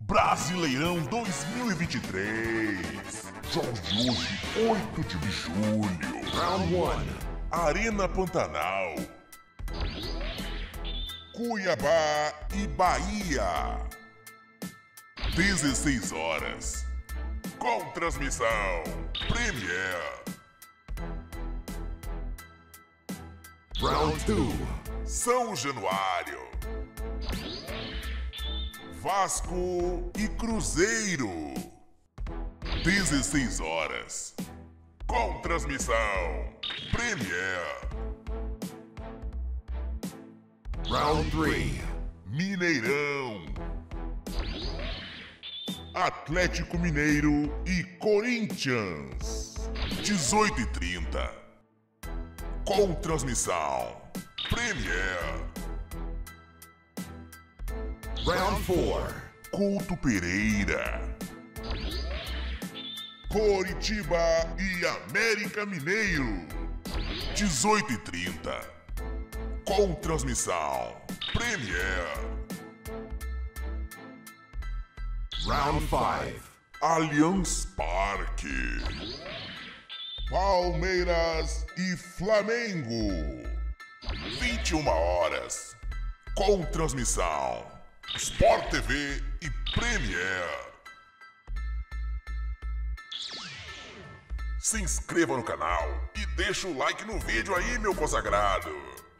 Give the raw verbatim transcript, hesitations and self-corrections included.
Brasileirão dois mil e vinte e três. Jogos de hoje, oito de julho. Round one. Arena Pantanal. Cuiabá e Bahia. dezesseis horas. Com transmissão Premier. Round two. São Januário. Vasco e Cruzeiro. dezesseis horas. Com transmissão Premier. Round three. Mineirão. Atlético Mineiro e Corinthians. dezoito e trinta. Com transmissão Premier. Round four. Couto Pereira. Coritiba e América Mineiro. dezoito e trinta. Com transmissão Premier. Round five. Allianz Parque. Palmeiras e Flamengo. vinte e uma horas. Com transmissão Sport T V e Premier. Se inscreva no canal e deixa o like no vídeo aí, meu consagrado.